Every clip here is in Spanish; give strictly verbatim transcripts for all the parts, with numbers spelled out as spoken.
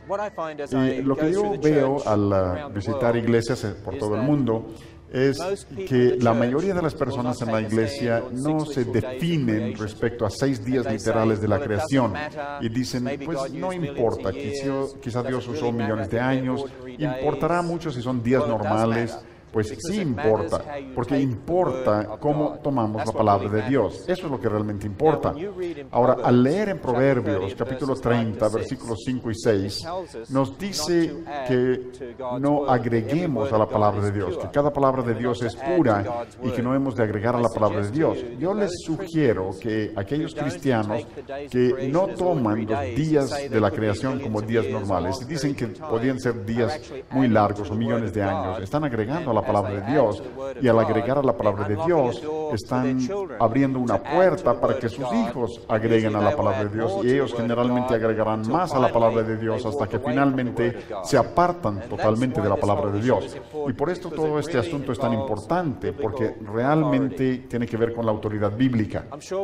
Y lo que yo veo al visitar iglesias por todo el mundo es que la mayoría de las personas en la iglesia no se definen respecto a seis días literales de la creación y dicen, pues no importa, quizá Dios usó millones de años, importará mucho si son días normales. Pues sí importa, porque importa cómo tomamos la palabra de Dios. Eso es lo que realmente importa. Ahora, al leer en Proverbios, capítulo treinta, versículos cinco y seis, nos dice que no agreguemos a la palabra de Dios, que cada palabra de Dios es pura y que no hemos de agregar a la palabra de Dios. Yo les sugiero que aquellos cristianos que no toman los días de la creación como días normales, y dicen que podían ser días muy largos o millones de años, están agregando a la palabra de Dios, y al agregar a la palabra de Dios están abriendo una puerta para que sus hijos agreguen a la palabra de Dios, y ellos generalmente agregarán más a la palabra de Dios hasta que finalmente se apartan totalmente de la palabra de Dios. Y por esto todo este asunto es tan importante, porque realmente tiene que ver con la autoridad bíblica.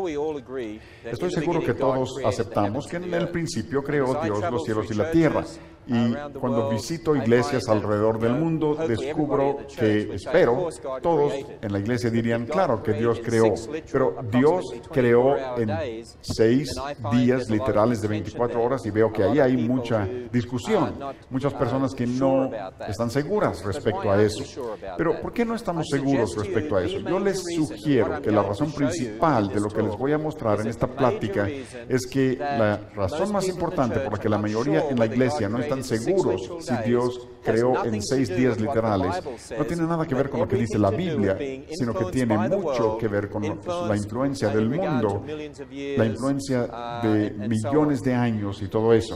Estoy seguro que todos aceptamos que en el principio creó Dios los cielos y la tierra. Y cuando visito iglesias alrededor del mundo, descubro que, espero, todos en la iglesia dirían, claro que Dios creó, pero Dios creó en seis días literales de veinticuatro horas, y veo que ahí hay mucha discusión, muchas personas que no están seguras respecto a eso. Pero, ¿por qué no estamos seguros respecto a eso? Yo les sugiero que la razón principal de lo que les voy a mostrar en esta plática es que la razón más importante por la que la mayoría en la iglesia no está seguros si Dios creó en seis días literales, no tiene nada que ver con lo que dice la Biblia, sino que tiene mucho que ver con la influencia del mundo, la influencia de millones de años y todo eso.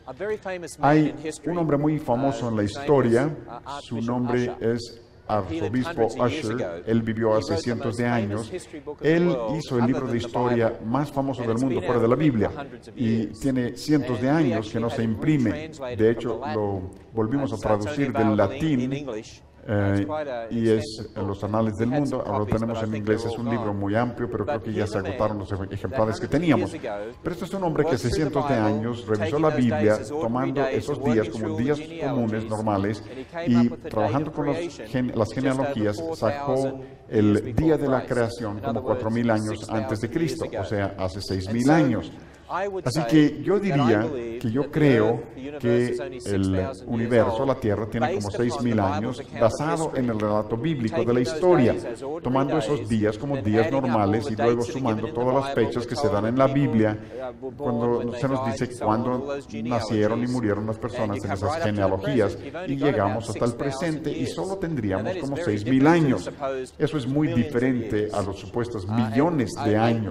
Hay un hombre muy famoso en la historia, su nombre es arzobispo Usher. Él vivió hace cientos de años. Él hizo el libro de historia más famoso del mundo fuera de la Biblia, y tiene cientos de años que no se imprime. De hecho, lo volvimos a traducir del latín eh, y es en los Anales del Mundo. Ahora lo tenemos en inglés. Es un libro muy amplio, pero creo que ya se agotaron los ejemplares que teníamos. Pero esto es un hombre que hace cientos de años revisó la Biblia, tomando esos días como días comunes, normales, y trabajando con los gen las genealogías, sacó el día de la creación como cuatro mil años antes de Cristo, o sea, hace seis mil años. Así que yo diría que yo creo que el universo, la Tierra, tiene como seis mil años, basado en el relato bíblico de la historia, tomando esos días como días normales y luego sumando todas las fechas que se dan en la Biblia, cuando se nos dice cuándo nacieron y murieron las personas en esas genealogías, y llegamos hasta el presente y solo tendríamos como seis mil años. Eso es muy diferente a los supuestos millones de años.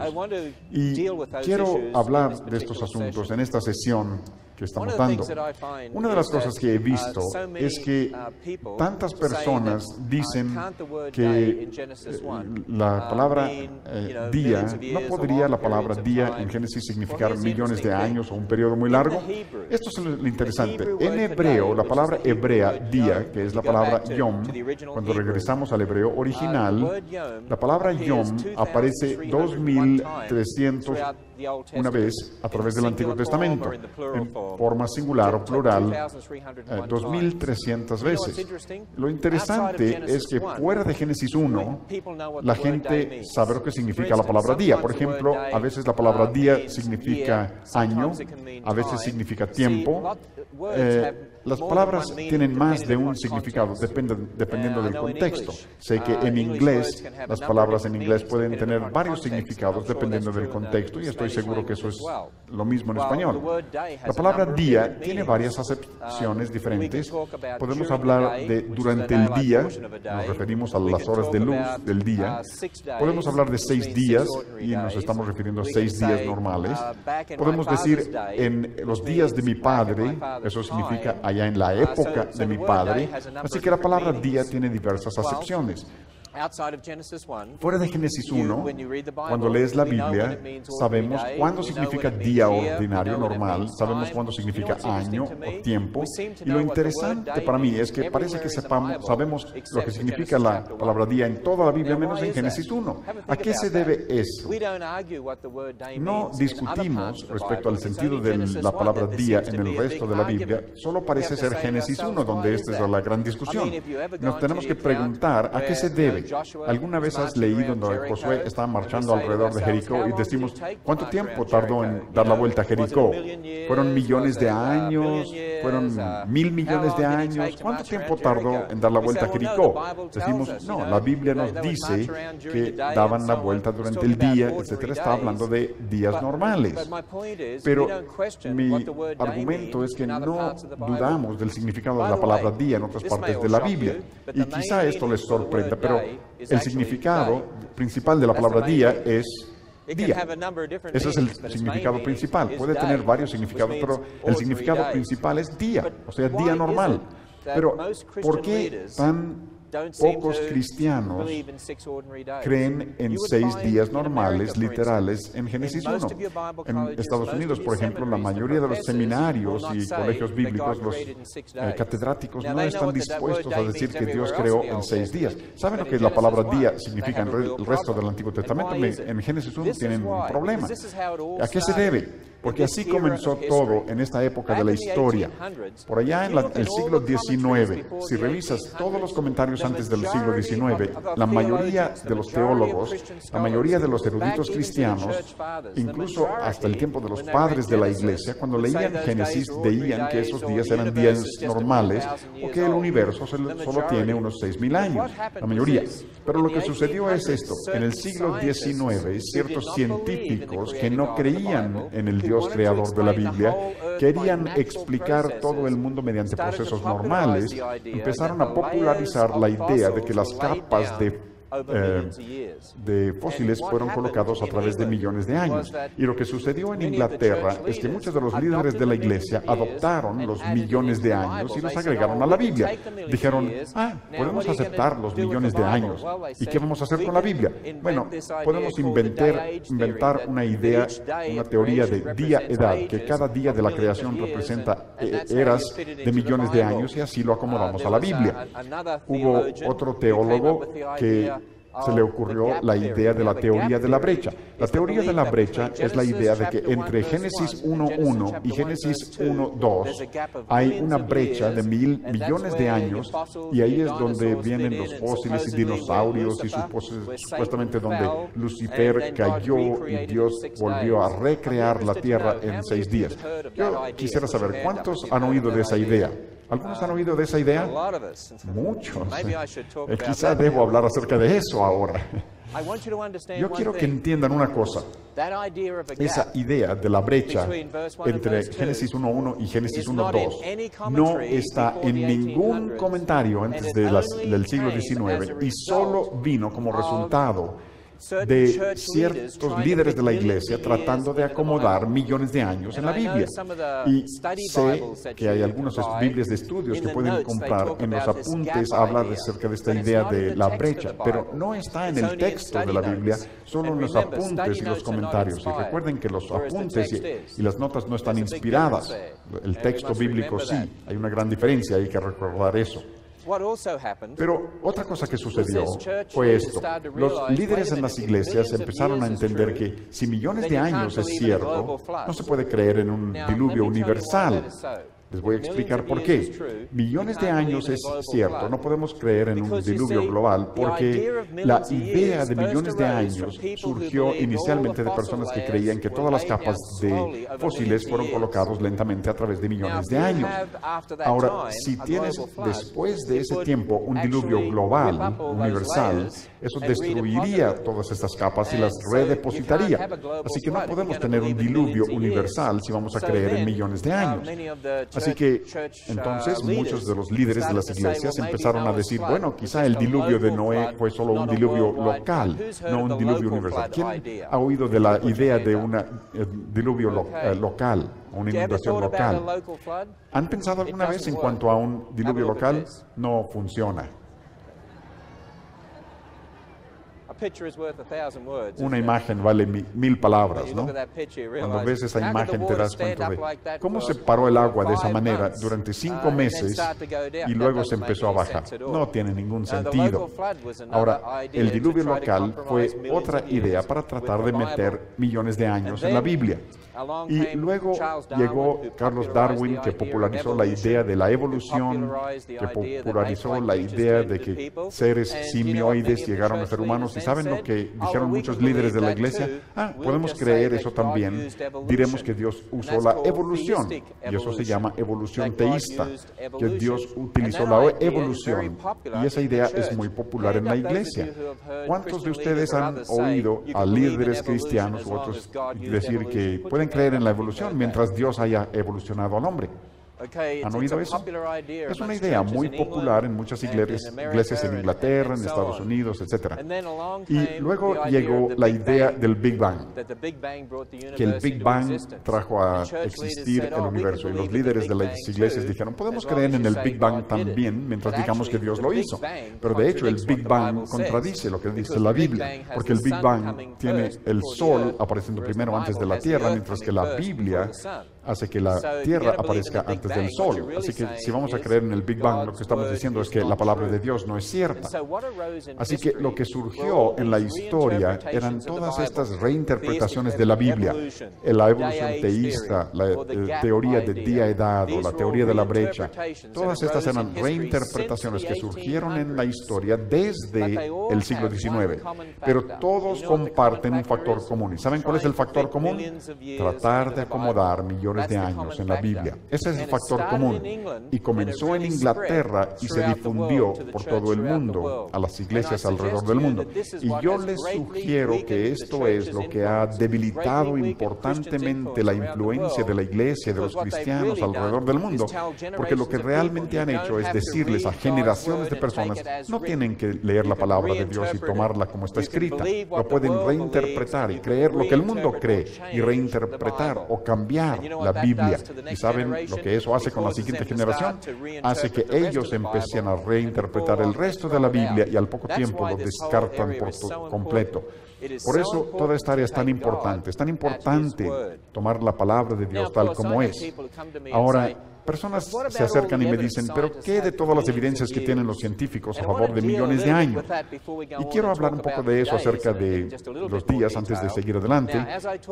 Y quiero hablar de estos asuntos en esta sesión que estamos dando. Una de las cosas que he visto es que tantas personas dicen que la palabra eh, día, ¿no podría la palabra día en Génesis significar millones de años o un periodo muy largo? Esto es lo interesante. En hebreo, la palabra hebrea, día, que es la palabra yom, cuando regresamos al hebreo original, la palabra yom aparece dos mil trescientos una vez a través del Antiguo Testamento, en forma singular o plural, eh, dos mil trescientas veces. Lo interesante es que fuera de Génesis uno, la gente sabe lo que significa la palabra día. Por ejemplo, a veces la palabra día significa año, a veces significa tiempo. Eh, las palabras tienen más de un significado, depende, dependiendo del contexto. Sé que en inglés, las palabras en inglés pueden tener varios significados dependiendo del contexto, y estoy seguro que eso es lo mismo en español. La palabra día tiene varias acepciones diferentes. Podemos hablar de durante el día, nos referimos a las horas de luz del día. Podemos hablar de seis días, y nos estamos refiriendo a seis días normales. Podemos decir en los días de mi padre, eso significa allá en la época de mi padre. Así que la palabra día tiene diversas acepciones. Fuera de Génesis uno, cuando lees la Biblia, sabemos cuándo significa día ordinario, normal, sabemos cuándo significa año o tiempo, y lo interesante para mí es que parece que sepamos, sabemos lo que significa la palabra día en toda la Biblia, menos en Génesis uno. ¿A qué se debe eso? No discutimos respecto al sentido de la palabra día en el resto de la Biblia, solo parece ser Génesis uno, donde esta es la gran discusión. Nos tenemos que preguntar a qué se debe. ¿Alguna vez has leído donde Josué estaba marchando alrededor de Jericó y decimos, ¿cuánto tiempo tardó en dar la vuelta a Jericó? ¿Fueron millones de años? ¿Fueron mil millones de años? ¿Cuánto tiempo tardó en dar la vuelta a Jericó? Decimos, no, la Biblia nos dice que daban la vuelta durante el día, etcétera. Está hablando de días normales. Pero mi argumento es que no dudamos del significado de la palabra día en otras partes de la Biblia. Y quizá esto les sorprenda, pero el significado principal de la palabra día es día. Ese es el significado principal. Puede tener varios significados, pero el significado principal es día, o sea, día normal. Pero, ¿por qué tan pocos cristianos creen en seis días normales, literales, en Génesis uno? En Estados Unidos, por ejemplo, la mayoría de los seminarios y colegios bíblicos, los eh, catedráticos, no están dispuestos a decir que Dios creó en seis días. ¿Saben lo que la palabra día significa en el resto del Antiguo Testamento? En Génesis uno tienen un problema. ¿A qué se debe? Porque así comenzó todo en esta época de la historia. Por allá en la, el siglo diecinueve, si revisas todos los comentarios antes del siglo diecinueve, la mayoría de los teólogos, la mayoría de los eruditos cristianos, incluso hasta el tiempo de los padres de la iglesia, cuando leían Génesis, veían que esos días eran días normales o que el universo solo tiene unos seis mil años, la mayoría. Pero lo que sucedió es esto: en el siglo diecinueve, ciertos científicos que no creían en el Dios creador de la Biblia, querían explicar todo el mundo mediante procesos normales, empezaron a popularizar la idea de que las capas de Eh, de fósiles fueron colocados a través de millones de años. Y lo que sucedió en Inglaterra es que muchos de los líderes de la iglesia adoptaron los millones de años y los agregaron a la Biblia. Dijeron, ah, podemos aceptar los millones de años. ¿Y qué vamos a hacer con la Biblia? Bueno, podemos inventar, inventar una idea, una teoría de día-edad, que cada día de la creación representa eras de millones de años, y así lo acomodamos a la Biblia. Hubo otro teólogo que se le ocurrió la idea de la teoría de la brecha. La teoría de la brecha es la idea de que entre Génesis uno uno y Génesis uno dos hay una brecha de mil millones de años, y ahí es donde vienen los fósiles y dinosaurios, y supuestamente donde Lucifer cayó y Dios volvió a recrear la tierra en seis días. Yo quisiera saber, ¿cuántos han oído de esa idea? ¿Algunos han oído de esa idea? Muchos. Eh, quizá debo hablar acerca de eso ahora. Yo quiero que entiendan una cosa. Esa idea de la brecha entre Génesis uno uno y Génesis uno dos no está en ningún comentario antes de las, del siglo diecinueve, y solo vino como resultado de ciertos líderes de la iglesia tratando de acomodar millones de años en la Biblia. Y sé que hay algunas Biblias de estudios que pueden comprar. En los apuntes habla acerca de esta idea de la brecha, pero no está en el texto de la Biblia, solo en los apuntes y los comentarios. Y recuerden que los apuntes y, y las notas no están inspiradas. El texto bíblico sí. Hay una gran diferencia, hay que recordar eso. Pero otra cosa que sucedió fue esto. Los líderes en las iglesias empezaron a entender que si millones de años es cierto, no se puede creer en un diluvio universal. Les voy a explicar por qué. Millones de años es cierto, no podemos creer en un diluvio global, porque la idea de millones de años surgió inicialmente de personas que creían que todas las capas de fósiles fueron colocados lentamente a través de millones de años. Ahora, si tienes después de ese tiempo un diluvio global, universal, eso destruiría todas estas capas y las redepositaría. Así que no podemos tener un diluvio universal si vamos a creer en millones de años. Así que, entonces, muchos de los líderes de las iglesias empezaron a decir, bueno, quizá el diluvio de Noé fue solo un diluvio local, no un diluvio universal. ¿Quién ha oído de la idea de un eh, diluvio lo, eh, local, una inundación local? ¿Han pensado alguna vez en cuanto a un diluvio local? No funciona. Una imagen vale mi, mil palabras, ¿no? Cuando ves esa imagen te das cuenta de cómo se paró el agua de esa manera durante cinco meses y luego se empezó a bajar. No tiene ningún sentido. Ahora, el diluvio local fue otra idea para tratar de meter millones de años en la Biblia. Y luego llegó Charles Darwin, que popularizó la idea de la evolución, que popularizó la idea de que seres simioides llegaron a ser humanos. ¿Y saben lo que dijeron muchos líderes de la iglesia? Ah, podemos creer eso también. Diremos que Dios usó la evolución, y eso se llama evolución teísta, que Dios utilizó la evolución. Y esa idea es muy popular en la iglesia. ¿Cuántos de ustedes han oído a líderes cristianos u otros decir que pueden creer en la evolución mientras Dios haya evolucionado al hombre? ¿Han oído eso? Es una idea muy popular en muchas iglesias, iglesias en Inglaterra, en Estados Unidos, etcétera. Y luego llegó la idea del Big Bang, que el Big Bang trajo a existir el universo. Y los líderes de las iglesias dijeron, podemos creer en el Big Bang también mientras digamos que Dios lo hizo. Pero de hecho el Big Bang contradice lo que dice la Biblia, porque el Big Bang tiene el sol apareciendo primero antes de la tierra, mientras que la Biblia hace que la tierra aparezca antes del sol. Así que si vamos a creer en el Big Bang, lo que estamos diciendo es que la palabra de Dios no es cierta. Así que lo que surgió en la historia eran todas estas reinterpretaciones de la Biblia. La evolución teísta, la eh, teoría de día-edad o la teoría de la brecha. Todas estas eran reinterpretaciones que surgieron en la historia desde el siglo diecinueve. Pero todos comparten un factor común. ¿Y saben cuál es el factor común? Tratar de acomodar millones de años en la Biblia. Ese es el factor común. Y comenzó en Inglaterra y se difundió por todo el mundo, a las iglesias alrededor del mundo. Y yo les sugiero que esto es lo que ha debilitado importantemente la influencia de la iglesia, de los cristianos alrededor del mundo, porque lo que realmente han hecho es decirles a generaciones de personas, no tienen que leer la palabra de Dios y tomarla como está escrita, lo pueden reinterpretar y creer lo que el mundo cree y reinterpretar o cambiar la Biblia. ¿Y saben lo que eso hace con la siguiente generación? Hace que ellos empiecen a reinterpretar el resto de la Biblia y al poco tiempo lo descartan por completo. Por eso toda esta área es tan importante. Es tan importante tomar la palabra de Dios tal como es. Ahora, personas se acercan y me dicen, pero ¿qué de todas las evidencias que tienen los científicos a favor de millones de años? Y quiero hablar un poco de eso acerca de los días antes de seguir adelante.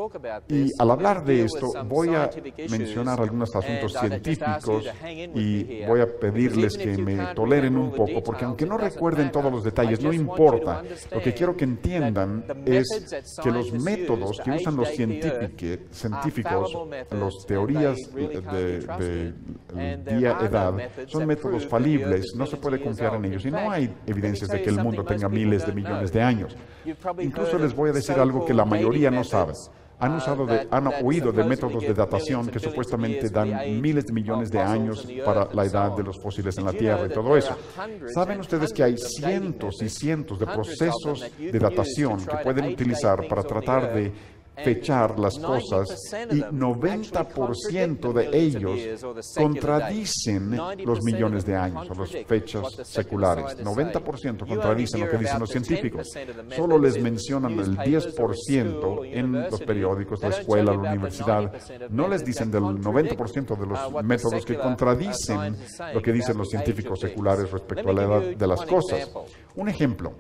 Y al hablar de esto, voy a mencionar algunos asuntos científicos y voy a pedirles que me toleren un poco, porque aunque no recuerden todos los detalles, no importa. Lo que quiero que entiendan es que los métodos que usan los científicos, las teorías de, de día-edad, son métodos falibles, no se puede confiar en ellos y no hay evidencias de que el mundo tenga miles de millones de años. Incluso les voy a decir algo que la mayoría no sabe. Han, usado de, han oído de métodos de datación que supuestamente dan miles de millones de años para la edad de los fósiles en la Tierra y todo eso. ¿Saben ustedes que hay cientos y cientos de procesos de datación que pueden utilizar para tratar de fechar las cosas y noventa por ciento de ellos contradicen los millones de años o las fechas seculares? noventa por ciento contradicen lo que dicen los científicos. Solo les mencionan el diez por ciento en los periódicos, la escuela, la universidad. No les dicen del noventa por ciento de los métodos que contradicen lo que dicen los científicos seculares respecto a la edad de las cosas. Un ejemplo.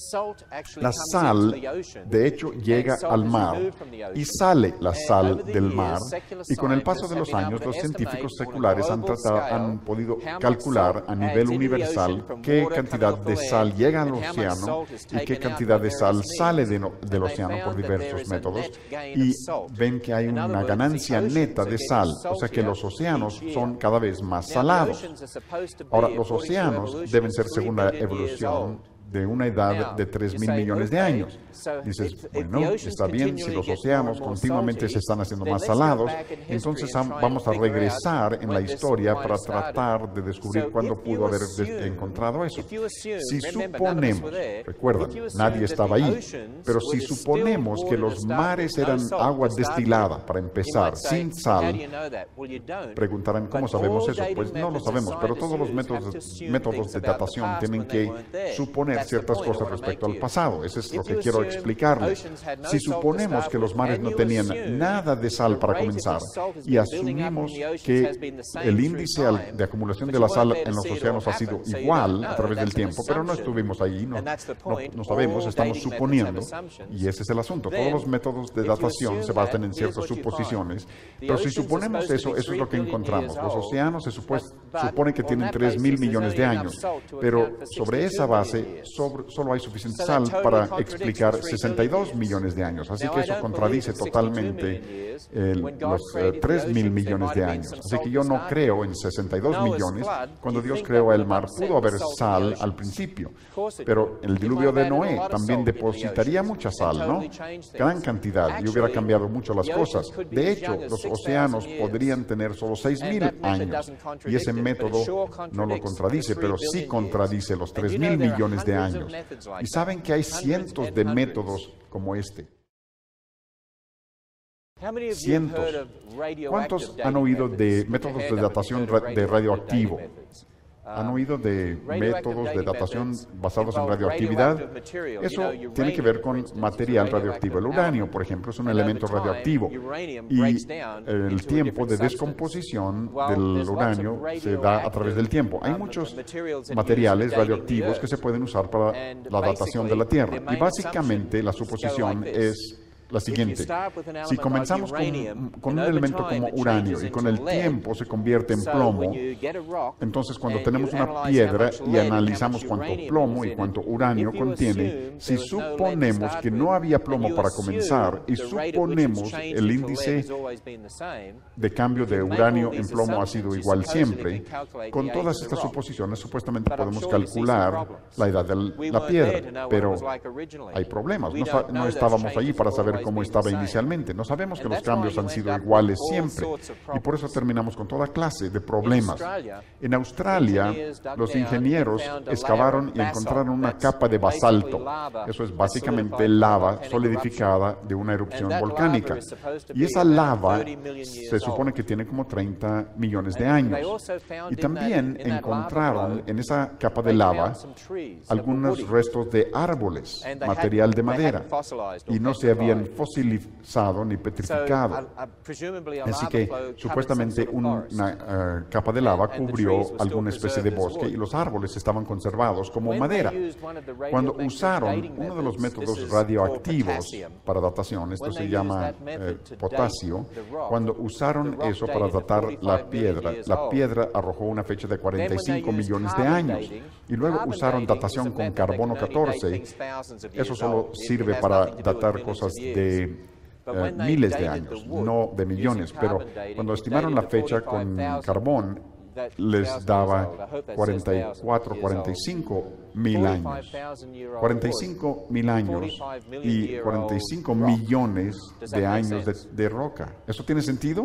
La sal, de hecho, llega al mar y sale la sal del mar, y con el paso de los años los científicos seculares han, tratado, han podido calcular a nivel universal qué cantidad de sal llega al océano y qué cantidad de sal sale de no, del océano por diversos métodos, y ven que hay una ganancia neta de sal, o sea que los océanos son cada vez más salados. Ahora, los océanos deben ser, según la evolución, de una edad de tres mil millones de años. Dices, bueno, está bien, si los océanos continuamente se están haciendo más salados, entonces vamos a regresar en la historia para tratar de descubrir cuándo pudo haber encontrado eso. Si suponemos, recuerdan, nadie estaba ahí, pero si suponemos que los mares eran agua destilada, para empezar, sin sal, preguntarán, ¿cómo sabemos eso? Pues no lo sabemos, pero todos los métodos, métodos de datación tienen que suponer entender ciertas cosas respecto al pasado. Eso es lo que quiero explicarles. Si suponemos que los mares no tenían nada de sal para comenzar y asumimos que el índice de acumulación de la sal en los océanos ha sido igual a través del tiempo, pero no estuvimos allí, no, no, no sabemos, estamos suponiendo, y ese es el asunto. Todos los métodos de datación se basan en ciertas suposiciones, pero si suponemos eso, eso es lo que encontramos. Los océanos se supone, supone que tienen tres mil millones de años, pero sobre esa base sobre, solo hay suficiente sal para explicar sesenta y dos millones de años, así que eso contradice totalmente el, los eh, tres mil millones de años. Así que yo no creo en sesenta y dos millones. Cuando Dios creó el mar, pudo haber sal al principio, pero el diluvio de Noé también depositaría mucha sal, ¿no? Gran cantidad, y hubiera cambiado mucho las cosas. De hecho, los océanos podrían tener solo seis mil años, y ese método no lo contradice, pero sí contradice los tres mil millones de años. Y saben que hay cientos de métodos como este. Cientos. ¿Cuántos han oído de métodos de datación de radioactivo? ¿Han oído de métodos de datación basados en radioactividad? Eso tiene que ver con material radioactivo. El uranio, por ejemplo, es un elemento radioactivo. Y el tiempo de descomposición del uranio se da a través del tiempo. Hay muchos materiales radioactivos que se pueden usar para la datación de la Tierra. Y básicamente la suposición es la siguiente: si comenzamos con, con un elemento como uranio y con el tiempo se convierte en plomo, entonces cuando tenemos una piedra y analizamos cuánto plomo y cuánto uranio contiene, si suponemos que no había plomo para comenzar y suponemos el índice de cambio de uranio en plomo ha sido igual siempre, con todas estas suposiciones supuestamente podemos calcular la edad de la piedra, pero hay problemas. No, no estábamos allí para saber cómo estaba inicialmente. No sabemos que los cambios han sido iguales siempre, y por eso terminamos con toda clase de problemas. En Australia, los ingenieros excavaron y encontraron una capa de basalto. Eso es básicamente lava solidificada de una erupción volcánica. Y esa lava se supone que tiene como treinta millones de años. Y también encontraron en esa capa de lava algunos restos de árboles, material de madera, y no se habían fosilizado ni petrificado. Así que supuestamente una uh, capa de lava cubrió alguna especie de bosque y los árboles estaban conservados como madera. Cuando usaron uno de los métodos radioactivos para datación, esto se llama eh, potasio, cuando usaron eso para datar la piedra, la piedra arrojó una fecha de cuarenta y cinco millones de años. Y luego usaron datación con carbono catorce. Eso solo sirve para datar cosas de eh, miles de años, no de millones. Pero cuando estimaron la fecha con carbón, les daba cuarenta y cuatro, cuarenta y cinco mil años. cuarenta y cinco mil años y cuarenta y cinco millones de años de, de roca. ¿Eso tiene sentido?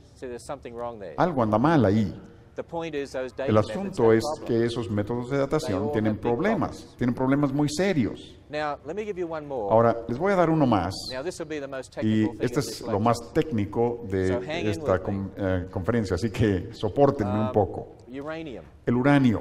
Algo anda mal ahí. El asunto es que esos métodos de datación tienen problemas, tienen problemas muy serios. Ahora, les voy a dar uno más, y este es lo más técnico de esta con, eh, conferencia, así que sopórtenme un poco. El uranio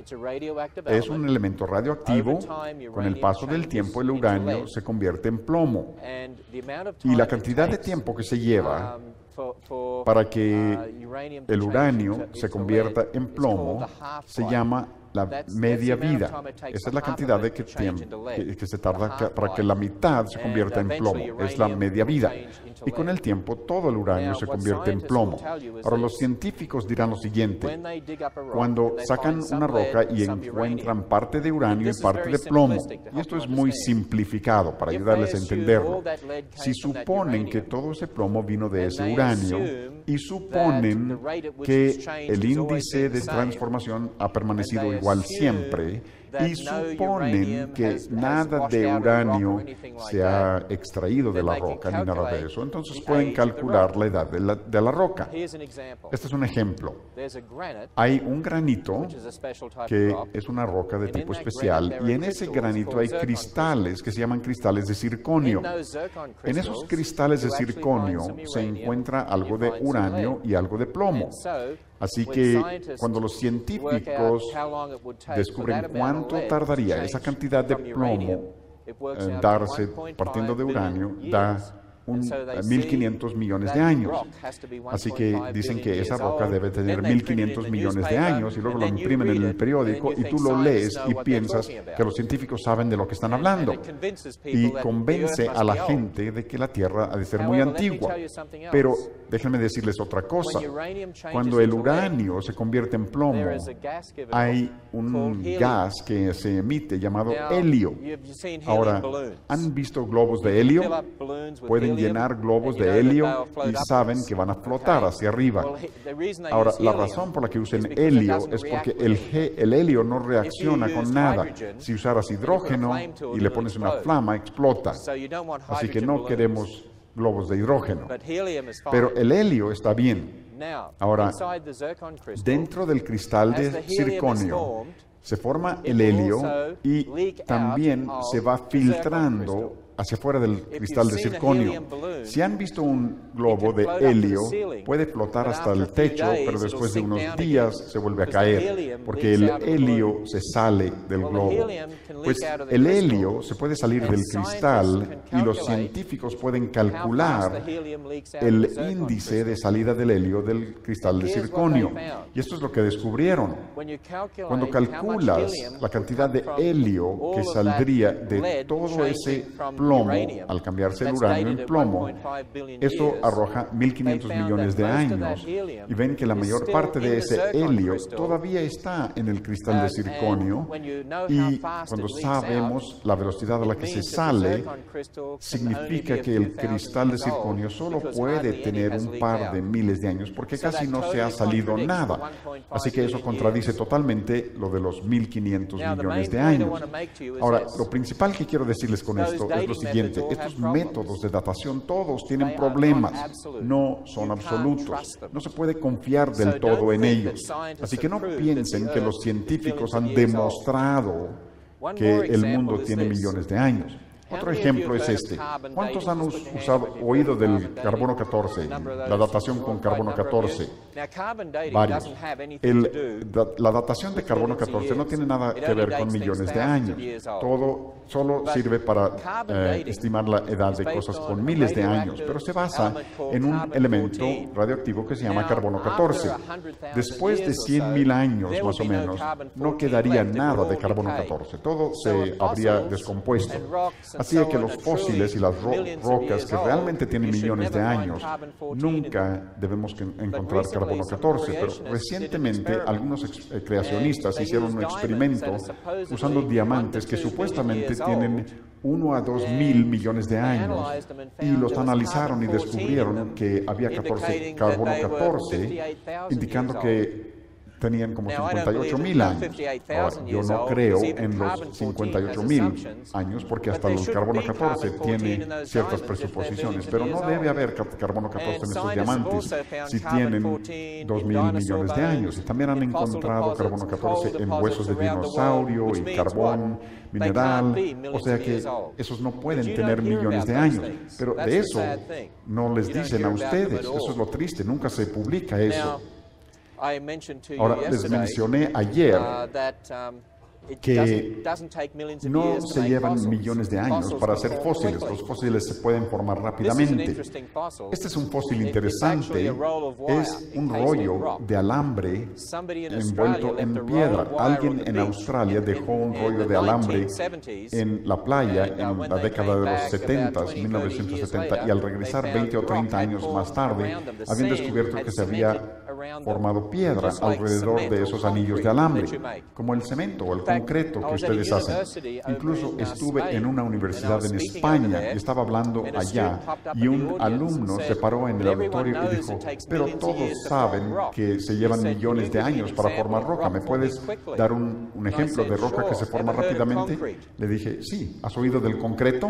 es un elemento radioactivo. Con el paso del tiempo, el uranio se convierte en plomo, y la cantidad de tiempo que se lleva para que el uranio se convierta en plomo se llama la media vida. Esa es la cantidad de que, tiempo, que, que se tarda que, para que la mitad se convierta en plomo. Es la media vida. Y con el tiempo todo el uranio se convierte en plomo. Ahora los científicos dirán lo siguiente: cuando sacan una roca y encuentran parte de uranio y parte de plomo, y esto es muy simplificado para ayudarles a entenderlo, si suponen que todo ese plomo vino de ese uranio y suponen que el índice de transformación ha permanecido igual siempre, y suponen que nada de uranio se ha extraído de la roca ni nada de eso, entonces pueden calcular la edad de la, de la roca. Este es un ejemplo. Hay un granito que es una roca de tipo especial, y en ese granito hay cristales que se llaman cristales de circonio. En esos cristales de circonio se encuentra algo de uranio y algo de plomo. Así que cuando los científicos descubren cuánto ¿cuánto tardaría esa cantidad de plomo en darse partiendo de uranio? Da un, mil quinientos millones de años. Así que dicen que esa roca debe tener mil quinientos millones de años y luego lo imprimen en el periódico y tú lo lees y piensas que los científicos saben de lo que están hablando y convence a la gente de que la Tierra ha de ser muy antigua. Pero déjenme decirles otra cosa. Cuando el uranio se convierte en plomo, hay un gas que se emite llamado helio. Ahora, ¿han visto globos de helio? Pueden llenar globos de helio y saben que van a flotar hacia arriba. Ahora, la razón por la que usen helio es porque el, el helio no reacciona con nada. Si usaras hidrógeno y le pones una flama, explota. Así que no queremos globos de hidrógeno. Pero el helio está bien. Ahora, dentro del cristal de circonio se forma el helio y también se va filtrando hacia afuera del cristal de circonio. Si han visto un globo de helio, puede flotar hasta el techo, pero después de unos días se vuelve a caer, porque el helio se sale del globo. Pues el helio se puede salir del cristal y los científicos pueden calcular el índice de salida del helio del cristal de circonio. Y esto es lo que descubrieron. Cuando calculas la cantidad de helio que saldría de todo ese plomo, al cambiarse el uranio en plomo, eso arroja mil quinientos millones de años. Y ven que la mayor parte de ese helio todavía está en el cristal de circonio. Y cuando sabemos la velocidad a la que se sale, significa que el cristal de circonio solo puede tener un par de miles de años, porque casi no se ha salido nada. Así que eso contradice totalmente lo de los mil quinientos millones de años. Ahora, lo principal que quiero decirles con esto es lo siguiente: estos métodos de datación todos tienen problemas, no son absolutos, no se puede confiar del todo en ellos. Así que no piensen que los científicos han demostrado que el mundo tiene millones de años. Otro ejemplo es este. ¿Cuántos han usado, oído del carbono catorce, la datación con carbono catorce? Varios. El, da, la datación de carbono catorce no tiene nada que ver con millones de años. Todo solo sirve para eh, estimar la edad de cosas con miles de años, pero se basa en un elemento radioactivo que se llama carbono catorce. Después de cien mil años, más o menos, no quedaría nada de carbono catorce. Todo se habría descompuesto. Así que los fósiles y las ro rocas que realmente tienen millones de años, nunca debemos que encontrar carbono catorce, pero recientemente algunos creacionistas hicieron un experimento usando diamantes que supuestamente tienen uno a dos mil millones de años y los analizaron y descubrieron que había catorce, carbono catorce, indicando que tenían como cincuenta y ocho mil años. Ahora, yo no creo en los cincuenta y ocho mil años porque hasta el carbono catorce tiene ciertas presuposiciones, pero no debe haber carbono catorce en estos diamantes si tienen dos mil millones de años. Y también han encontrado carbono catorce en huesos de dinosaurio y carbón mineral, o sea que esos no pueden tener millones de años. Pero de eso no les dicen a ustedes, eso es lo triste, nunca se publica eso. Ahora, les mencioné ayer que no se llevan millones de años para hacer fósiles. Los fósiles se pueden formar rápidamente. Este es un fósil interesante. Es un rollo de alambre envuelto en piedra. Alguien en Australia dejó un rollo de alambre en la playa en la década de los setenta, mil novecientos setenta, y al regresar veinte o treinta años más tarde, habían descubierto que se había formado piedra alrededor de esos anillos de alambre, como el cemento o el concreto que ustedes hacen. Incluso estuve en una universidad en España y estaba hablando allá y un alumno se paró en el auditorio y dijo: pero todos saben que se llevan millones de años para formar roca. ¿Me puedes dar un, un ejemplo de roca que se forma rápidamente? Le dije: sí. ¿Has oído del concreto?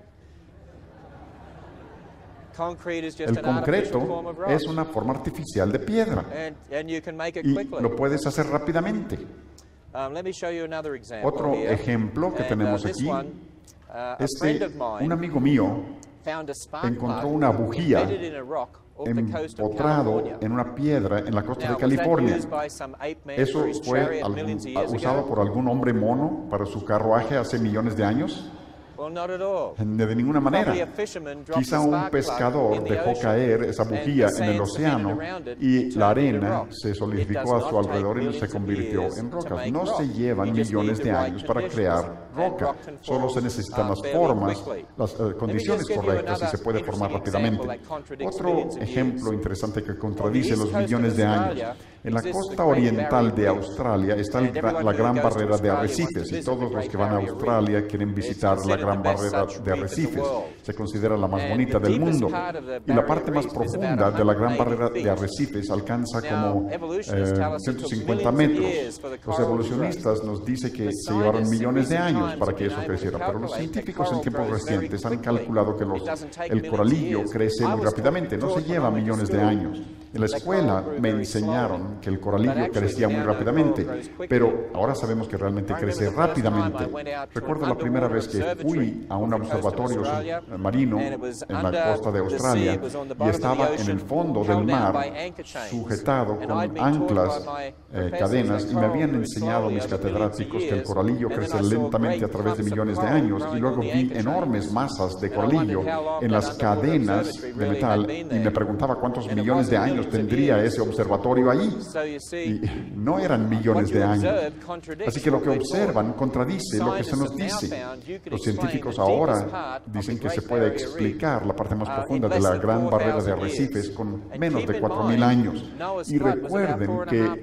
El concreto es una forma artificial de piedra y lo puedes hacer rápidamente. Otro ejemplo que tenemos aquí, este, un amigo mío encontró una bujía empotrado en una piedra en la costa de California. ¿Eso fue algún, usado por algún hombre mono para su carruaje hace millones de años? De ninguna manera. Quizá un pescador dejó caer esa bujía en el océano y la arena se solidificó a su alrededor y se convirtió en rocas. No se llevan millones de años para crear roca. Solo se necesitan las formas, las uh, condiciones correctas y se puede formar rápidamente. Otro ejemplo interesante que contradice los millones de años. En la costa oriental de Australia está el, la Gran Barrera de Arrecifes y todos los que van a Australia quieren visitar la Gran Barrera de Arrecifes. Se considera la más bonita del mundo. Y la parte más profunda de la Gran Barrera de Arrecifes alcanza como eh, ciento cincuenta metros. Los evolucionistas nos dicen que se llevaron millones de años para que eso creciera, pero los científicos en tiempos recientes han calculado que los, el coralillo crece muy rápidamente. No se lleva millones de años. En la escuela me enseñaron que el coralillo crecía muy rápidamente, pero ahora sabemos que realmente crece rápidamente. Recuerdo la primera vez que fui a un observatorio marino en la costa de Australia y estaba en el fondo del mar, sujetado con anclas, eh, cadenas, y me habían enseñado mis catedráticos que el coralillo crece lentamente a través de millones de años, y luego vi enormes masas de coralillo en las cadenas de metal y me preguntaba cuántos millones de años tendría ese observatorio ahí. Y no eran millones de años. Así que lo que observan contradice lo que se nos dice. Los científicos ahora dicen que se puede explicar la parte más profunda de la Gran Barrera de Arrecifes con menos de cuatro mil años. Y recuerden que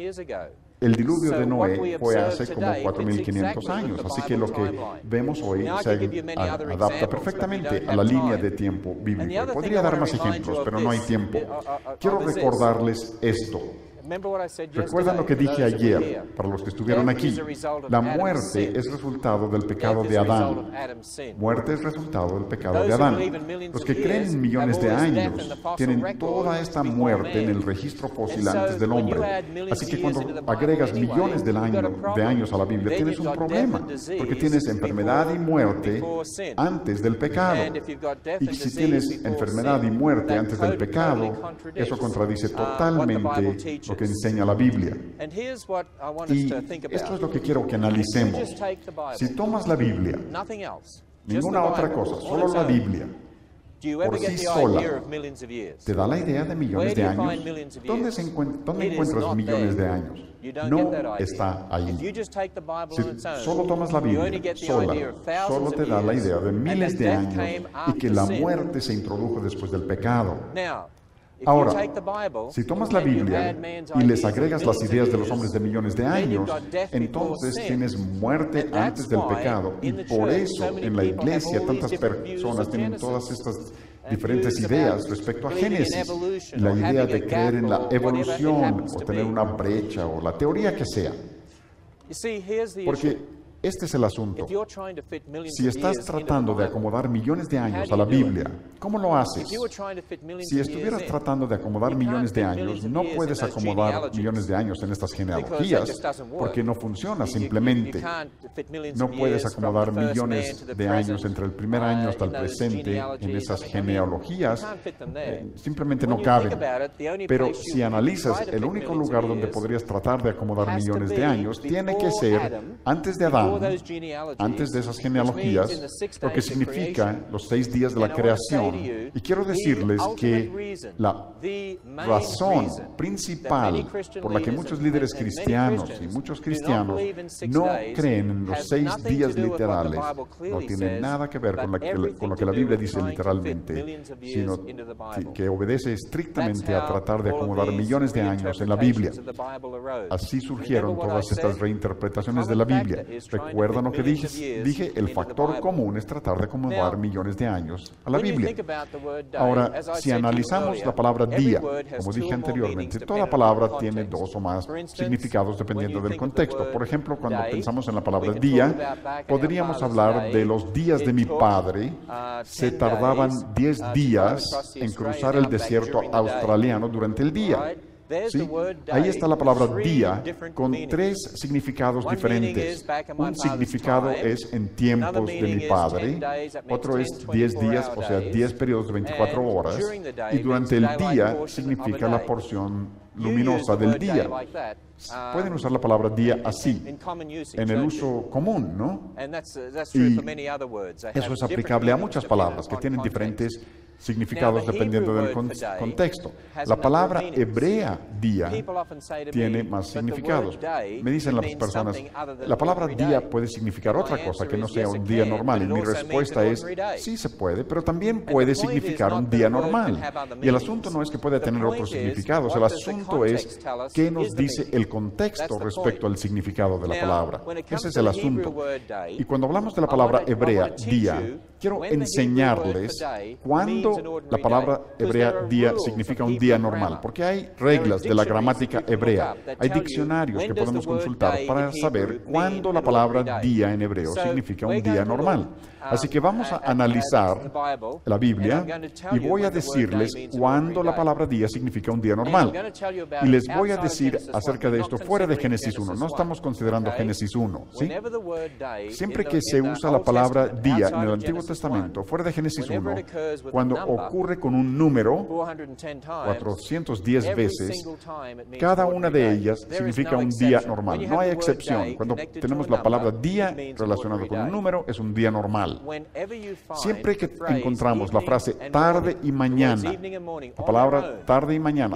el diluvio de Noé fue hace como cuatro mil quinientos años, así que lo que vemos hoy se adapta perfectamente a la línea de tiempo bíblico. Podría dar más ejemplos, pero no hay tiempo. Quiero recordarles esto. ¿Recuerdan lo que dije ayer, para los que estuvieron aquí? La muerte es resultado del pecado de Adán. Muerte es resultado del pecado de Adán. Los que creen en millones de años tienen toda esta muerte en el registro fósil antes del hombre. Así que cuando agregas millones de años, de años a la Biblia, tienes un problema, porque tienes enfermedad y muerte antes del pecado. Y si tienes enfermedad y muerte antes del pecado, eso contradice totalmente lo que enseña la Biblia. Y esto es lo que quiero que analicemos. Si tomas la Biblia, ninguna otra cosa, solo la Biblia, por sí sola, ¿te da la idea de millones de años? ¿Dónde, se encuent- dónde encuentras millones de años? No está ahí. Si solo tomas la Biblia sola, solo te da la idea de miles de años y que la muerte se introdujo después del pecado. Ahora, si tomas la Biblia y les agregas las ideas de los hombres de millones de años, entonces tienes muerte antes del pecado. Y por eso en la iglesia tantas personas tienen todas estas diferentes ideas respecto a Génesis. La idea de creer en la evolución o tener una brecha o la teoría que sea. Porque este es el asunto. Si estás tratando de acomodar millones de años a la Biblia, ¿cómo lo haces? Si estuvieras tratando de acomodar millones de años, no puedes acomodar millones de años en estas genealogías, porque no funciona simplemente. No puedes acomodar millones de años entre el primer año hasta el presente en esas genealogías. Eh, simplemente no caben. Pero si analizas, el único lugar donde podrías tratar de acomodar millones de años tiene que ser antes de Adán, antes de esas genealogías, lo que significa los seis días de la creación. Y quiero decirles que la razón principal por la que muchos líderes cristianos y muchos cristianos no creen en los seis días literales no tiene nada que ver con, la que, con lo que la Biblia dice literalmente, sino que obedece estrictamente a tratar de acomodar millones de años en la Biblia. Así surgieron todas estas reinterpretaciones de la Biblia. ¿Recuerdan lo que dije? Dije, el factor común es tratar de acomodar millones de años a la Biblia. Ahora, si analizamos la palabra día, como dije anteriormente, toda palabra tiene dos o más significados dependiendo del contexto. Por ejemplo, cuando pensamos en la palabra día, podríamos hablar de los días de mi padre. Se tardaban diez días en cruzar el desierto australiano durante el día. ¿sí? Ahí está la palabra día con tres significados diferentes. Un significado es en tiempos de mi padre, otro es diez días, o sea, diez periodos de veinticuatro horas, y durante el día significa la porción luminosa del día. Pueden usar la palabra día así, en el uso común, ¿no? Y eso es aplicable a muchas palabras que tienen diferentes significados dependiendo del con contexto. La palabra hebrea día tiene más significados. Me dicen las personas, la palabra día puede significar otra cosa que no sea un día normal. Y mi respuesta es, sí se puede, pero también puede significar un día normal. Y el asunto no es que pueda tener otros significados, el asunto es qué nos dice el contexto respecto al significado de la palabra. Ese es el asunto. Y cuando hablamos de la palabra hebrea día, quiero enseñarles cuándo la palabra hebrea día significa un día normal, porque hay reglas de la gramática hebrea, hay diccionarios que podemos consultar para saber cuándo la palabra día en hebreo significa un día normal. Así que vamos a analizar la Biblia y voy a decirles cuándo la palabra día significa un día normal. Y les voy a decir acerca de esto fuera de Génesis uno. No estamos considerando Génesis uno, ¿sí? Siempre que se usa la palabra día en el Antiguo Testamento, fuera de Génesis uno, cuando ocurre con un número, cuatrocientas diez veces, cada una de ellas significa un día normal. No hay excepción. Cuando tenemos la palabra día relacionada con un número, es un día normal. Siempre que encontramos la frase tarde y mañana, la palabra tarde y mañana,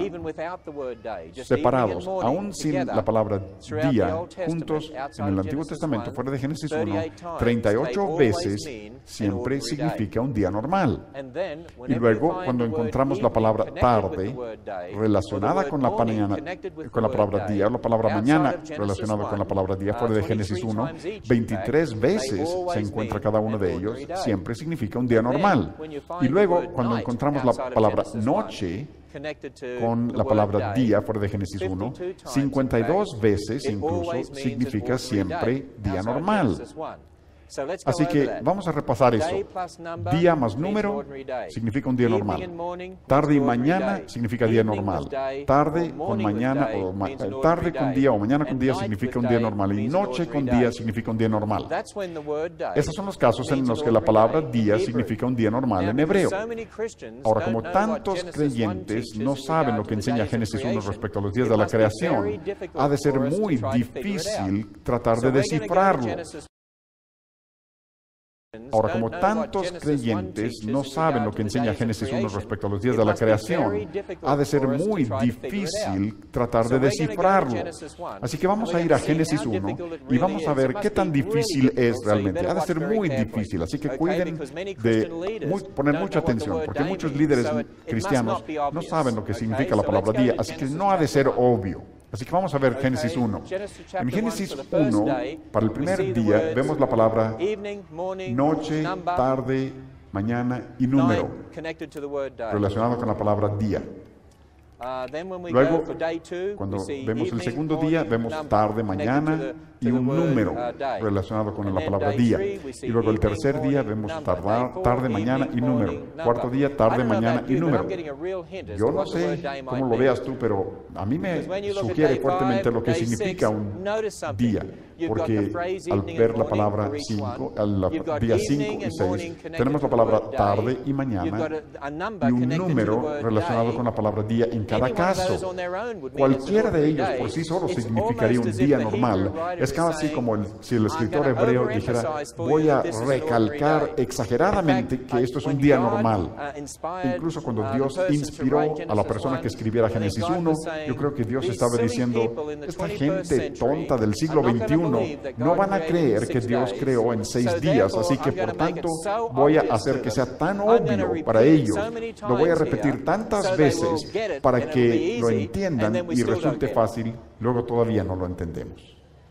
separados, aún sin la palabra día, juntos en el Antiguo Testamento, fuera de Génesis uno, treinta y ocho veces siempre significa un día normal. Y luego, cuando encontramos la palabra tarde relacionada con la mañana, con la palabra día, la palabra mañana relacionada con la palabra día, fuera de Génesis uno, veintitrés veces se encuentra cada uno de ellos, siempre significa un día normal. Y luego, cuando encontramos la palabra noche con la palabra día, fuera de Génesis uno, cincuenta y dos veces incluso significa siempre día normal. Así que vamos a repasar eso. Día más número significa un día normal. Tarde y mañana significa día normal. Tarde con mañana o ma tarde con día o mañana con día significa un día normal. Y noche con día significa un día normal. Esos son los casos en los que la palabra día significa un día normal en hebreo. Ahora, como tantos creyentes no saben lo que enseña Génesis uno respecto a los días de la creación, ha de ser muy difícil tratar de descifrarlo. Ahora, como tantos creyentes no saben lo que enseña Génesis uno respecto a los días de la creación, ha de ser muy difícil tratar de descifrarlo. Así que vamos a ir a Génesis uno y vamos a ver qué tan difícil es realmente. Ha de ser muy difícil, así que cuiden de muy, poner mucha atención, porque muchos líderes cristianos no saben lo que significa la palabra día, así que no ha de ser obvio. Así que vamos a ver Génesis uno. En Génesis uno, para el primer día, vemos la palabra noche, tarde, mañana y número, relacionado con la palabra día. Luego, cuando vemos el segundo día, vemos tarde, mañana y un número relacionado con la palabra día. Y luego el tercer día vemos tardar, tarde, mañana y número. Cuarto día, tarde, mañana y número. Yo no sé cómo lo veas tú, pero a mí me sugiere fuertemente lo que significa un día. Porque al ver la palabra cinco, al día cinco y seis, tenemos la palabra tarde y mañana y un número relacionado con la palabra día en cada caso. Cualquiera de ellos por sí solo significaría un día normal. Es casi como el, si el escritor hebreo dijera, voy a recalcar exageradamente que esto es un día normal. Incluso cuando Dios inspiró a la persona que escribiera Génesis uno, yo creo que Dios estaba diciendo, esta gente tonta del siglo veintiuno no van a creer que Dios creó en seis días, así que por tanto voy a hacer que sea tan obvio para ellos, lo voy a repetir tantas veces para que lo entiendan y resulte fácil, luego todavía no lo entendemos.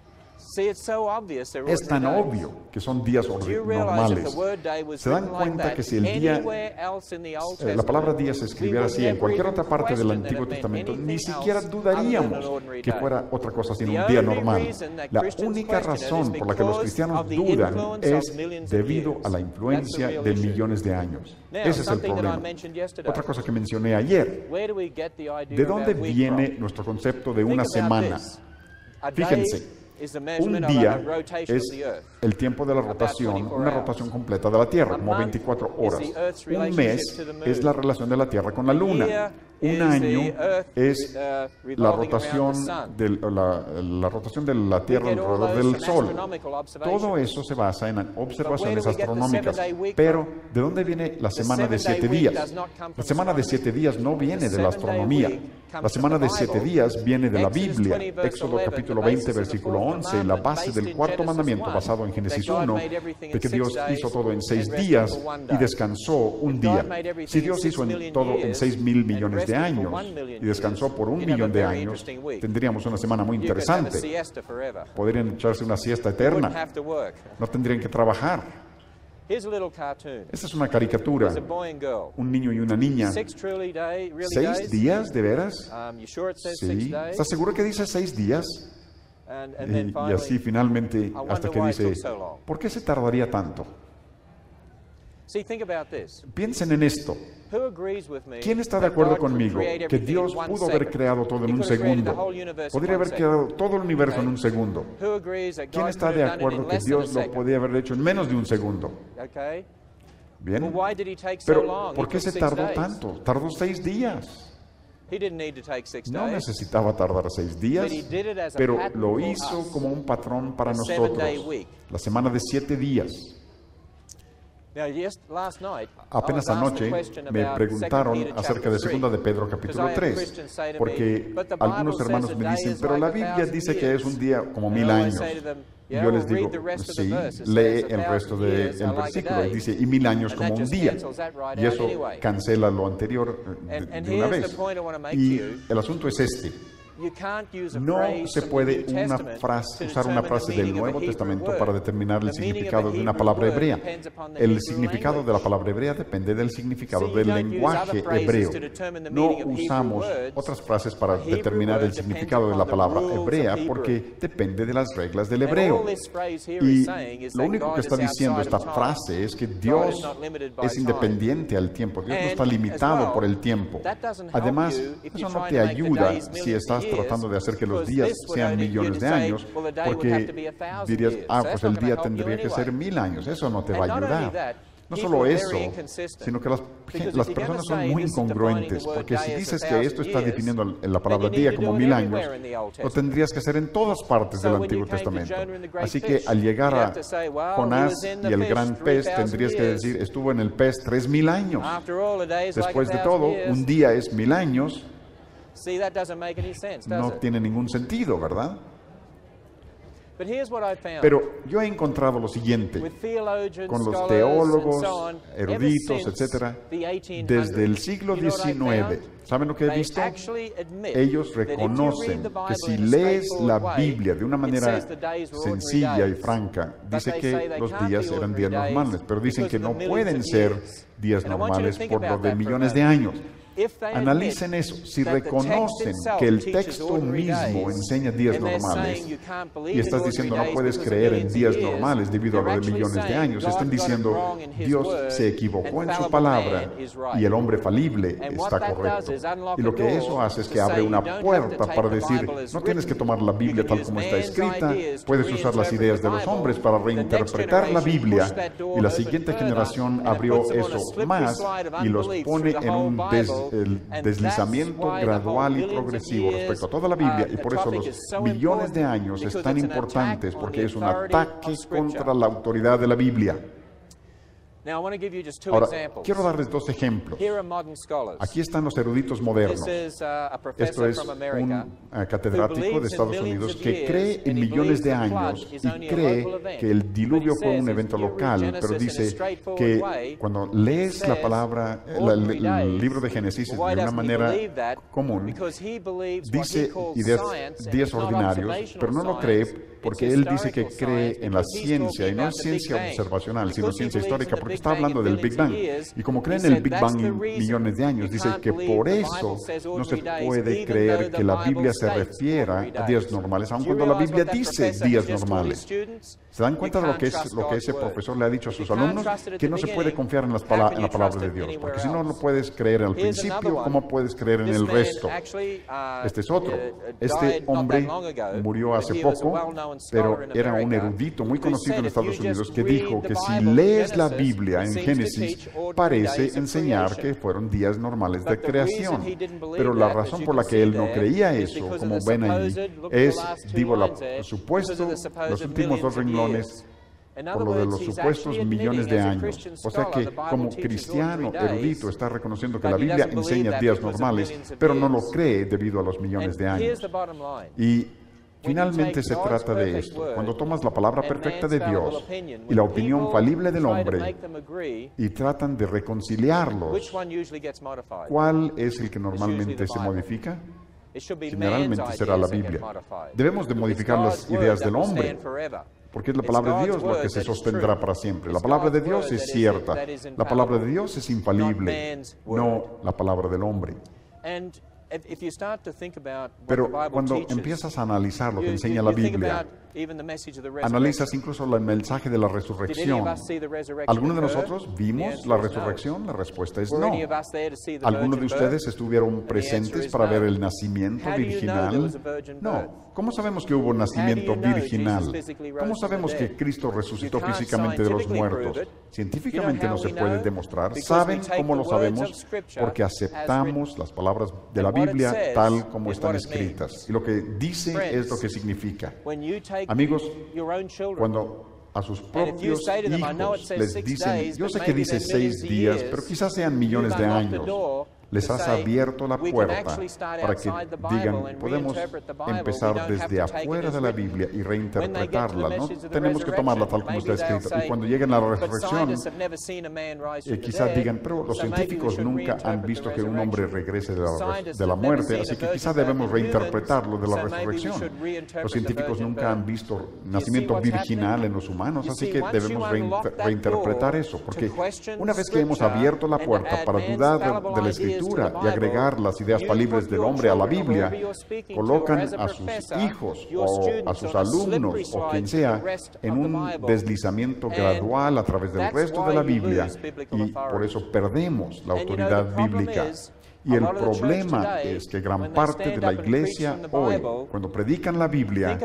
Es tan obvio que son días normales. ¿Se dan cuenta que si el día, eh, la palabra día se escribiera así en cualquier otra parte del Antiguo Testamento, ni siquiera dudaríamos que fuera otra cosa sino un día normal? La única razón por la que los cristianos dudan es debido a la influencia de millones de años. Ese es el problema. Otra cosa que mencioné ayer, ¿de dónde viene nuestro concepto de una semana? Fíjense. Un día es el tiempo de la rotación, una rotación completa de la Tierra, como veinticuatro horas. Un mes es la relación de la Tierra con la Luna. Un año es la rotación, de la, la rotación de la Tierra alrededor del Sol. Todo eso se basa en observaciones astronómicas. Pero, ¿de dónde viene la semana de siete días? La semana de siete días no viene de la astronomía. La semana de siete días viene de la Biblia. Éxodo capítulo veinte, versículo once, la base del cuarto mandamiento basado en Génesis uno, de que Dios hizo todo en seis días y descansó un día. Si Dios hizo en todo en seis mil millones de años y descansó por un millón de años, tendríamos una semana muy interesante. Podrían echarse una siesta eterna. No tendrían que trabajar. Esta es una caricatura. Un niño y una niña. ¿Seis días, de veras? Sí. ¿Estás seguro que dice seis días? Y, y así finalmente, hasta que dice, ¿por qué se tardaría tanto? Piensen en esto. ¿Quién está de acuerdo conmigo que Dios pudo haber creado todo en un segundo? Podría haber creado todo el universo en un segundo. ¿Quién está de acuerdo que Dios lo podía haber hecho en menos de un segundo? Bien. Pero, ¿por qué se tardó tanto? Tardó seis días. No necesitaba tardar seis días, pero lo hizo como un patrón para nosotros. La semana de siete días. Apenas anoche me preguntaron acerca de Segunda de Pedro capítulo tres, porque algunos hermanos me dicen, pero la Biblia dice que es un día como mil años. Y yo les digo, sí, lee el resto del versículo. Y dice, y mil años como un día. Y eso cancela lo anterior de, de una vez. Y el asunto es este. No se puede una frase, usar una frase del Nuevo Testamento para determinar el significado de una palabra hebrea. El significado de la palabra hebrea depende del significado del lenguaje hebreo. No usamos otras frases para determinar el significado de la palabra hebrea porque depende de las reglas del hebreo. Y lo único que está diciendo esta frase es que Dios es independiente al tiempo. Dios no está limitado por el tiempo. Además, eso no te ayuda si estás tratando de hacer que los días sean millones de años, porque dirías, ah, pues el día tendría que ser mil años. Eso no te va a ayudar. No solo eso, sino que las, las personas son muy incongruentes, porque si dices que esto está definiendo la palabra día como mil años, lo tendrías que hacer en todas partes del Antiguo Testamento. Así que al llegar a Jonás y el gran pez, tendrías que decir, estuvo en el pez tres mil años. Después de todo, un día es mil años. No tiene ningún sentido, ¿verdad? Pero yo he encontrado lo siguiente, con los teólogos, eruditos, etcétera, desde el siglo diecinueve. ¿Saben lo que he visto? Ellos reconocen que si lees la Biblia de una manera sencilla y franca, dice que los días eran días normales, pero dicen que no pueden ser días normales por lo de millones de años. Analicen eso. Si reconocen que el texto mismo enseña días normales y estás diciendo no puedes creer en días normales debido a lo de millones de años, están diciendo Dios se equivocó en su palabra y el hombre falible está correcto. Y lo que eso hace es que abre una puerta para decir no tienes que tomar la Biblia tal como está escrita, puedes usar las ideas de los hombres para reinterpretar la Biblia. Y la siguiente generación abrió eso más y los pone en un des el deslizamiento gradual y progresivo respecto a toda la Biblia, y por eso los millones de años es tan importantes, porque es un ataque contra la autoridad de la Biblia. Ahora, quiero darles dos ejemplos. Aquí están los eruditos modernos. Esto es un uh, catedrático de Estados Unidos que cree en millones de años y cree que el diluvio fue un evento local, pero dice que cuando lees la palabra, la, el, el libro de Génesis de una manera común, dice ideas, días ordinarios, pero no lo cree porque él dice que cree en la ciencia, y no es ciencia observacional, sino ciencia histórica, porque está hablando del Big Bang. Y como cree en el Big Bang millones de años, dice que por eso no se puede creer que la Biblia se refiera a días normales, aun cuando la Biblia dice días normales. ¿Se dan cuenta de lo que, es, lo que ese profesor le ha dicho a sus alumnos? Que no se puede confiar en, las pala en la palabra de Dios, porque si no, no puedes creer al principio, ¿cómo puedes creer en el resto? Este es otro. Este hombre murió hace poco, pero era un erudito muy conocido en Estados Unidos que dijo que si lees la Biblia en Génesis, parece enseñar que fueron días normales de creación. Pero la razón por la que él no creía eso, como ven ahí, es, digo, la, supuesto, los últimos dos renglones, por lo de los supuestos millones de años. O sea que como cristiano erudito está reconociendo que la Biblia enseña días normales, pero no lo cree debido a los millones de años. Y finalmente se trata de esto. Cuando tomas la palabra perfecta de Dios y la opinión falible del hombre y tratan de reconciliarlos, ¿cuál es el que normalmente se modifica? Generalmente será la Biblia. Debemos de modificar las ideas del hombre, porque es la palabra de Dios lo que se sostendrá para siempre. La palabra de Dios es cierta. La palabra de Dios es infalible, no la palabra del hombre. Pero cuando empiezas a analizar lo que enseña la Biblia, analizas incluso el mensaje de la resurrección. ¿Algunos de nosotros vimos la resurrección? La respuesta es no. ¿Algunos de ustedes estuvieron presentes para ver el nacimiento virginal? No. ¿Cómo sabemos que hubo nacimiento virginal? ¿Cómo sabemos que Cristo resucitó físicamente de los muertos? Científicamente no se puede demostrar. ¿Saben cómo lo sabemos? Porque aceptamos las palabras de la Biblia tal como están escritas. Y lo que dice es lo que significa. Amigos, cuando a sus propios hijos les dicen, yo sé que dice seis días, pero quizás sean millones de años, les has abierto la puerta para que digan, podemos empezar desde afuera de la Biblia y reinterpretarla, ¿no? Tenemos que tomarla tal como está escrita. Y cuando lleguen a la resurrección, eh, quizás digan, pero los científicos nunca han visto que un hombre regrese de la, de la muerte, así que quizás debemos reinterpretarlo de la resurrección. Los científicos nunca han visto nacimiento virginal en los humanos, así que debemos reinter reinterpretar eso, porque una vez que hemos abierto la puerta para dudar de, de la Escritura, y agregar las ideas falibles del hombre a la Biblia, colocan a sus hijos o a sus alumnos o quien sea en un deslizamiento gradual a través del resto de la Biblia, y por eso perdemos la autoridad bíblica. Y el problema es que gran parte de la iglesia hoy, cuando predican la Biblia,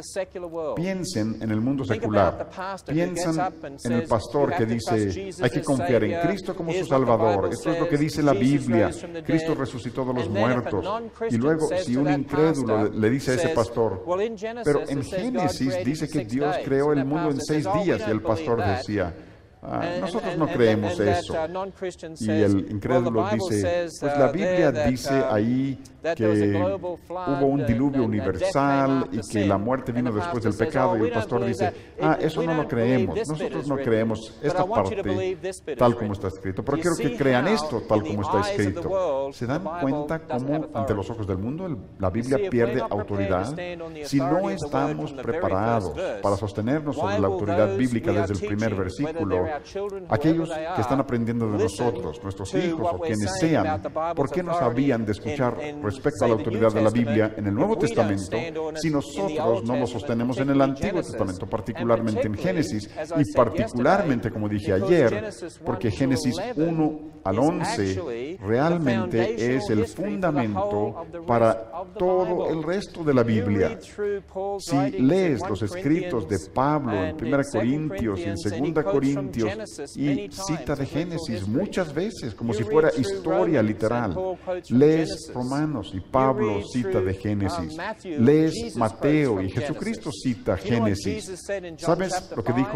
piensen en el mundo secular, piensan en el pastor que dice, hay que confiar en Cristo como su Salvador, esto es lo que dice la Biblia, Cristo resucitó de los muertos. Y luego, si un incrédulo le dice a ese pastor, pero en Génesis dice que Dios creó el mundo en seis días, y el pastor decía, Ah, nosotros no creemos eso. Y el incrédulo dice, pues la Biblia dice ahí que hubo un diluvio universal y que la muerte vino después del pecado, y el pastor dice, ah, eso no lo creemos, nosotros no creemos esta parte tal como está escrito, pero quiero que crean esto tal como está escrito. ¿Se dan cuenta cómo ante los ojos del mundo el, la Biblia pierde autoridad? Si no estamos preparados para sostenernos sobre la autoridad bíblica desde el primer versículo, aquellos que están aprendiendo de nosotros, nuestros hijos o quienes sean, ¿por qué no sabían de escuchar respecto a la autoridad de la Biblia en el Nuevo Testamento si nosotros no lo sostenemos en el Antiguo Testamento, particularmente en Génesis, y particularmente, como dije ayer, porque Génesis uno al once realmente es el fundamento para todo el resto de la Biblia? Si lees los escritos de Pablo en primera Corintios y en segunda Corintios, y cita de Génesis muchas veces, como si fuera historia literal. Lees Romanos y Pablo cita de Génesis. Lees Mateo y Jesucristo cita Génesis. ¿Sabes lo que dijo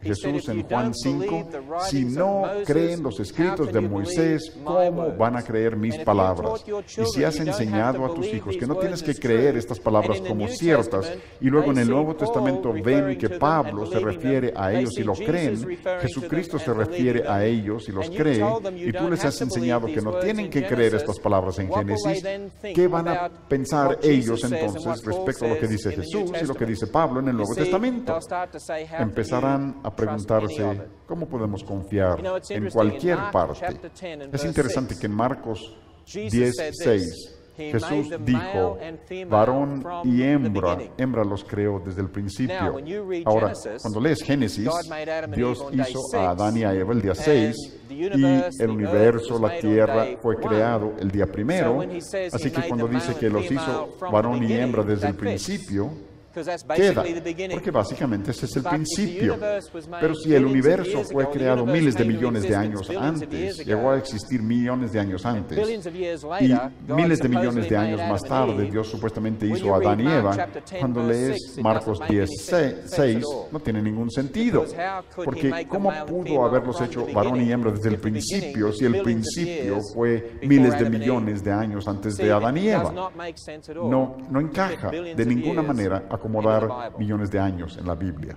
Jesús en Juan cinco, si no creen los escritos de Moisés, ¿cómo van a creer mis palabras? Y si has enseñado a tus hijos que no tienes que creer estas palabras como ciertas, y luego en el Nuevo Testamento ven que Pablo se refiere a ellos y lo creen, Jesucristo se refiere a ellos y los cree, y tú les has enseñado que no tienen que creer estas palabras en Génesis, ¿qué van a pensar ellos entonces respecto a lo que dice Jesús y lo que dice Pablo en el Nuevo Testamento? Empezarán a preguntarse, ¿cómo podemos confiar en cualquier parte? Es interesante que en Marcos diez, seis, Jesús dijo, varón y hembra, hembra los creó desde el principio. Ahora, cuando lees Génesis, Dios hizo a Adán y a Eva el día seis, y el universo, la tierra, fue creado el día primero. Así que cuando dice que los hizo varón y hembra desde el principio, queda, porque básicamente ese es el principio. Pero si el universo fue creado miles de millones de años antes, llegó a existir millones de años antes, y miles de millones de años más tarde Dios supuestamente hizo a Adán y Eva, cuando lees Marcos diez, seis, no tiene ningún sentido, porque ¿cómo pudo haberlos hecho varón y hembra desde el principio si el principio fue miles de millones de años antes de Adán y Eva? No, no encaja de ninguna manera acomodar millones de años en la Biblia.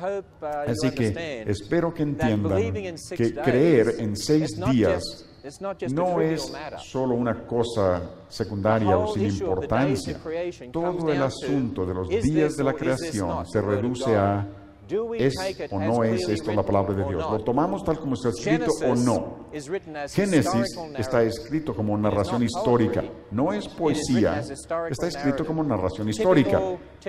Así que espero que entiendan que creer en seis días no es solo una cosa secundaria o sin importancia. Todo el asunto de los días de la creación se reduce a ¿es o no es esto la palabra de Dios? ¿Lo tomamos tal como está escrito o no? Génesis está escrito como narración histórica, no es poesía, está escrito como narración histórica.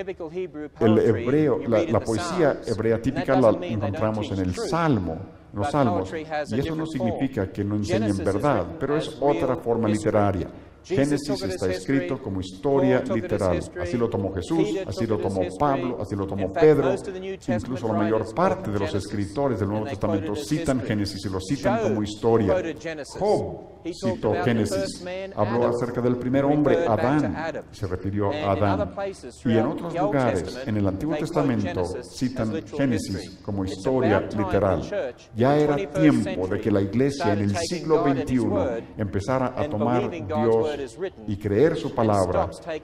El hebreo, la, la poesía hebrea típica la encontramos en el Salmo, en los Salmos, y eso no significa que no enseñen verdad, pero es otra forma literaria. Génesis está escrito como historia literal. Así lo tomó Jesús, así lo tomó Pablo, así lo tomó Pedro. Incluso la mayor parte de los escritores del Nuevo Testamento citan Génesis y lo citan como historia. Job citó Génesis, habló acerca del primer hombre, Adán, se refirió a Adán. Y en otros lugares, en el Antiguo Testamento, citan Génesis como historia literal. Ya era tiempo de que la iglesia en el siglo veintiuno empezara a tomar Dios y creer su palabra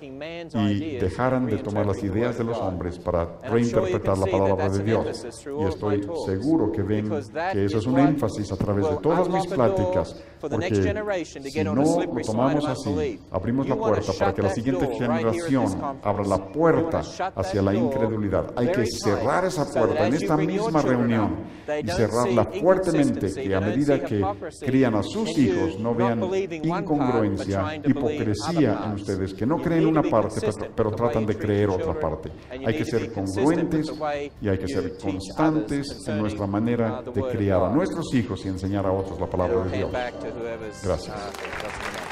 y dejaran de tomar las ideas de los hombres para reinterpretar la palabra de Dios. Y estoy seguro que ven que eso es un énfasis a través de todas mis pláticas, porque si no lo tomamos así, abrimos la puerta para que la siguiente generación abra la puerta hacia la incredulidad. Hay que cerrar esa puerta en esta misma reunión y cerrarla fuertemente, que a medida que crían a sus hijos no vean incongruencia, hipocresía en ustedes, que no creen una parte, pero, pero tratan de creer otra parte. Hay que ser congruentes y hay que ser constantes en nuestra manera de criar a nuestros hijos y enseñar a otros la palabra de Dios. Gracias.